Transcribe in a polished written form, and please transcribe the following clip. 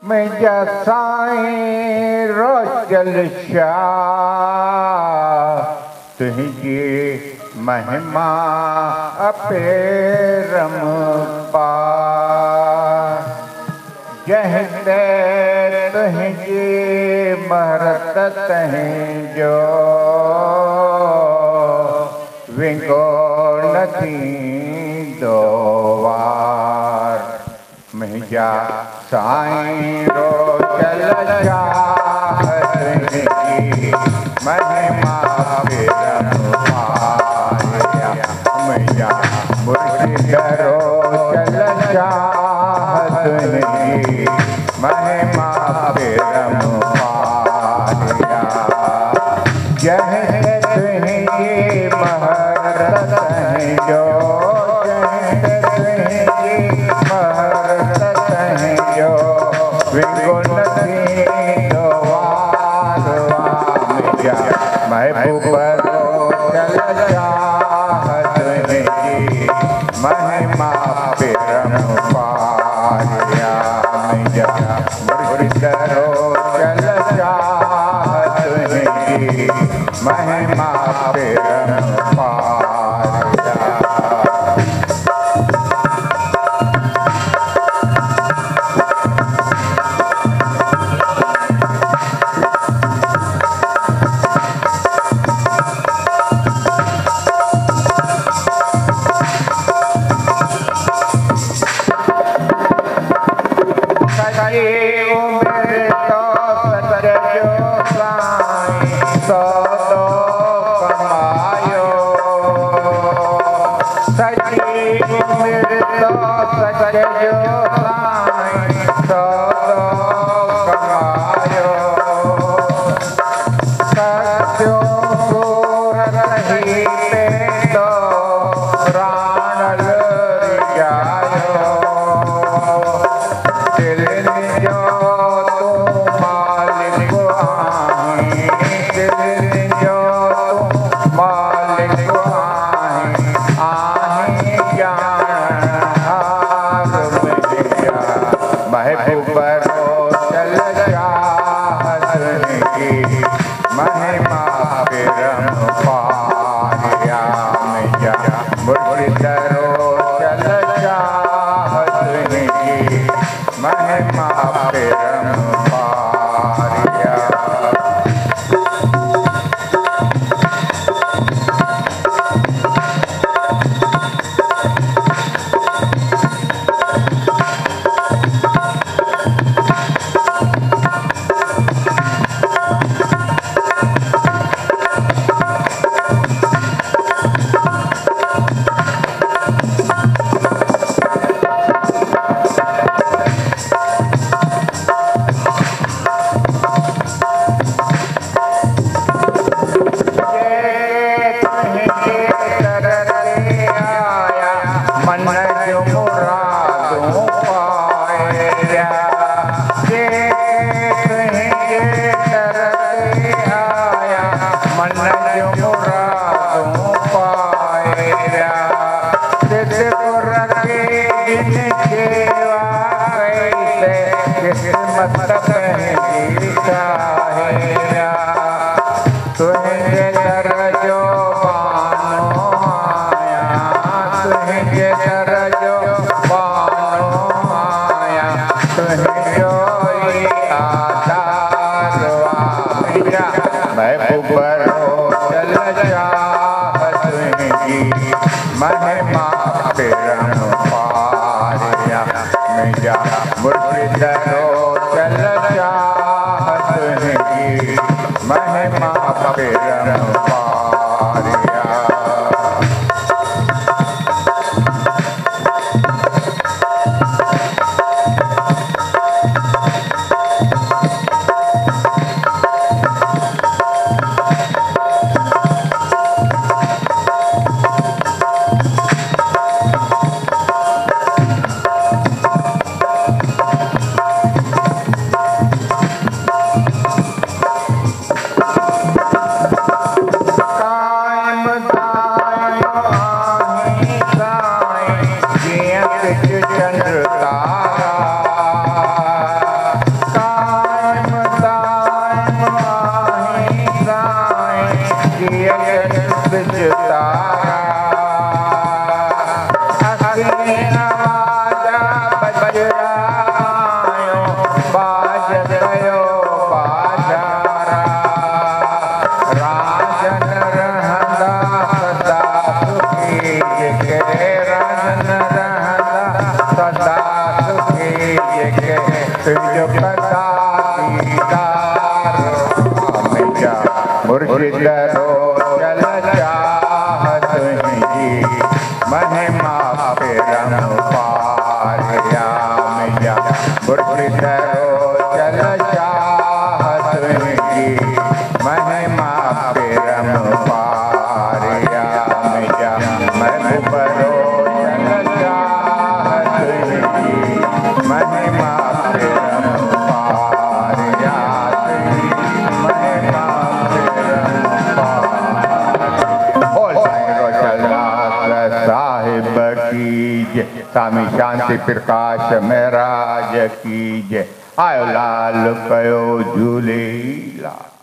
में जसाई रोचल शाह तुझी महिमा अपेरम पा जहते तुझी महरत तहीं जो विंगो नथी दो वार मुंहिंजा साईं रोचल शाह तुझी महिमा अपेरम पाया मुंहिंजा मुर्शिद रोचल शाह तुझी महिमा अपेरम पाया जहते तुझी महरत तहीं जो महबूब रोचल शाह तुझी महिमा अपेरम पाया मुंहिंजा मुर्शिद रोचल शाह तुझी महिमा अपेरम पाया महिमा अपेरम पाया मुंहिंजा मुर्शिद रोचल शाह तुझी महिमा अपेरम पाया जो कदा दीदार मिजा मुर्शिद रो चल चाहत ही महिमा पेरम पारिया मिजा मुर्शिद रो चल चाहत ही महिमा पेरम पारिया मिजा महबूब रो चल चाहत ही महिमा पेरम पारिया महिमा पेरम पारिया। बोल साईं रोचलनाथ साहिब की जय, स्वामी शांति प्रकाश महाराज की जय। आयो लाल कयो झूलेलाल।